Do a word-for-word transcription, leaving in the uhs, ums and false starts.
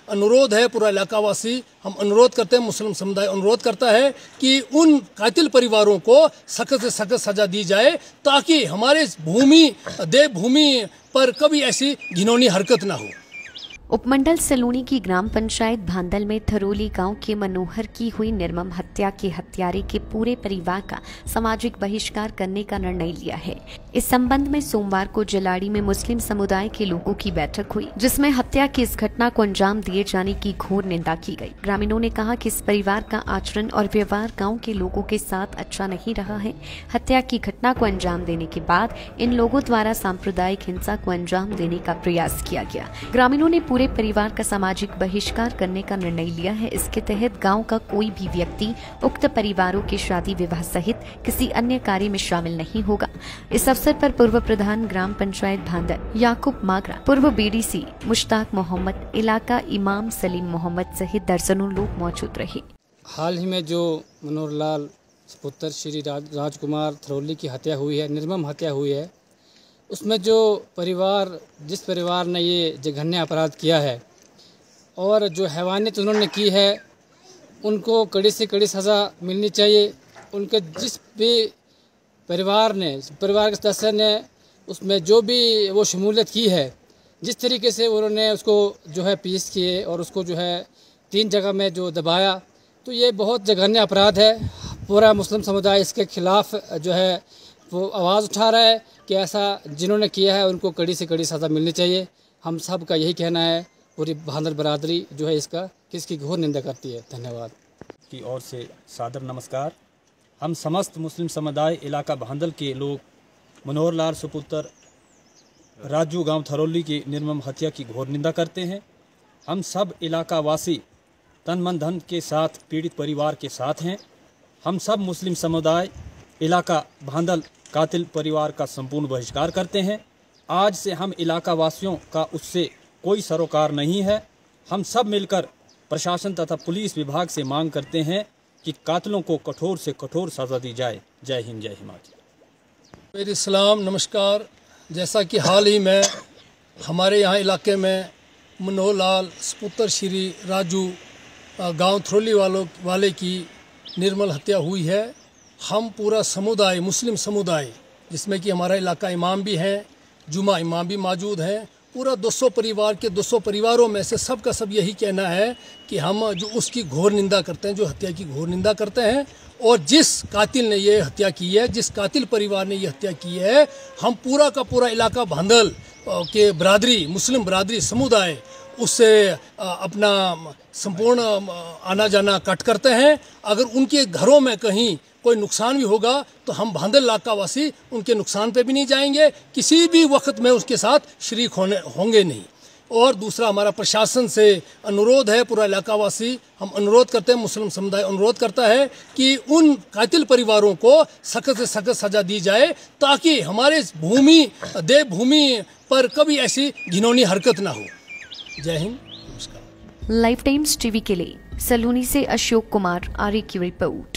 अनुरोध है, पूरा इलाका वासी हम अनुरोध करते हैं, मुस्लिम समुदाय अनुरोध करता है कि उन कातिल परिवारों को सख्त से सख्त सजा दी जाए, ताकि हमारे भूमि देवभूमि पर कभी ऐसी घिनौनी हरकत ना हो। उपमंडल सलूनी की ग्राम पंचायत भांदल में थरोली गांव के मनोहर की हुई निर्मम हत्या के हत्यारे के पूरे परिवार का सामाजिक बहिष्कार करने का निर्णय लिया है। इस संबंध में सोमवार को जलाड़ी में मुस्लिम समुदाय के लोगों की बैठक हुई, जिसमें हत्या की इस घटना को अंजाम दिए जाने की घोर निंदा की गई। ग्रामीणों ने कहा कि इस परिवार का आचरण और व्यवहार गाँव के लोगों के साथ अच्छा नहीं रहा है। हत्या की घटना को अंजाम देने के बाद इन लोगों द्वारा सांप्रदायिक हिंसा को अंजाम देने का प्रयास किया गया। ग्रामीणों ने पूरे परिवार का सामाजिक बहिष्कार करने का निर्णय लिया है। इसके तहत गांव का कोई भी व्यक्ति उक्त परिवारों के शादी विवाह सहित किसी अन्य कार्य में शामिल नहीं होगा। इस अवसर पर पूर्व प्रधान ग्राम पंचायत भांदल याकूब मागरा, पूर्व बीडीसी मुश्ताक मोहम्मद, इलाका इमाम सलीम मोहम्मद सहित दर्जनों लोग मौजूद रहे। हाल ही में जो मनोहर लाल पुत्र श्री राज, राजकुमार थरोली की हत्या हुई है, निर्मम हत्या हुई है, उसमें जो परिवार जिस परिवार ने ये जघन्य अपराध किया है और जो हैवानियत उन्होंने की है, उनको कड़ी से कड़ी सज़ा मिलनी चाहिए। उनके जिस भी परिवार ने परिवार के सदस्य ने उसमें जो भी वो शमूलियत की है, जिस तरीके से उन्होंने उसको जो है पीस किए और उसको जो है तीन जगह में जो दबाया, तो ये बहुत जघन्य अपराध है। पूरा मुस्लिम समुदाय इसके खिलाफ जो है वो आवाज़ उठा रहा है कि ऐसा जिन्होंने किया है उनको कड़ी से कड़ी सज़ा मिलनी चाहिए। हम सब का यही कहना है। पूरी भांदल बरादरी जो है इसका किसकी घोर निंदा करती है। धन्यवाद। की ओर से सादर नमस्कार। हम समस्त मुस्लिम समुदाय इलाका भांदल के लोग मनोहर लाल सुपुत्र राजू गांव थरोली की निर्मम हत्या की घोर निंदा करते हैं। हम सब इलाका वासी तन मन धन के साथ पीड़ित परिवार के साथ हैं। हम सब मुस्लिम समुदाय इलाका भांदल कातिल परिवार का संपूर्ण बहिष्कार करते हैं। आज से हम इलाका वासियों का उससे कोई सरोकार नहीं है। हम सब मिलकर प्रशासन तथा पुलिस विभाग से मांग करते हैं कि कातिलों को कठोर से कठोर सजा दी जाए। जय हिंद, जय हिमाचल। मेरी सलाम, नमस्कार। जैसा कि हाल ही में हमारे यहाँ इलाके में मनोहर लाल सुपुत्र श्री राजू गांव थरोली वालों वाले की निर्मल हत्या हुई है। हम पूरा समुदाय, मुस्लिम समुदाय, जिसमें कि हमारा इलाका इमाम भी हैं, जुमा इमाम भी मौजूद हैं, पूरा दो सौ परिवार के दो सौ परिवारों में से सब का सब यही कहना है कि हम जो उसकी घोर निंदा करते हैं, जो हत्या की घोर निंदा करते हैं। और जिस कातिल ने ये हत्या की है, जिस कातिल परिवार ने ये हत्या की है, हम पूरा का पूरा इलाका भांदल के बरादरी, मुस्लिम बरादरी समुदाय उससे अपना संपूर्ण आना जाना कट करते हैं। अगर उनके घरों में कहीं कोई नुकसान भी होगा तो हम भांदल इलाका वासी उनके नुकसान पे भी नहीं जाएंगे, किसी भी वक्त में उसके साथ शरीक होने होंगे नहीं। और दूसरा, हमारा प्रशासन से अनुरोध है, पूरा इलाका वासी हम अनुरोध करते हैं, मुस्लिम समुदाय अनुरोध करता है कि उन कातिल परिवारों को सख्त से सख्त सजा दी जाए, ताकि हमारे भूमि देवभूमि पर कभी ऐसी घिनौनी हरकत ना हो। जय हिंद, नमस्कार। लाइफ टाइम्स टीवी के लिए सलूनी से अशोक कुमार आर्य की रिपोर्ट।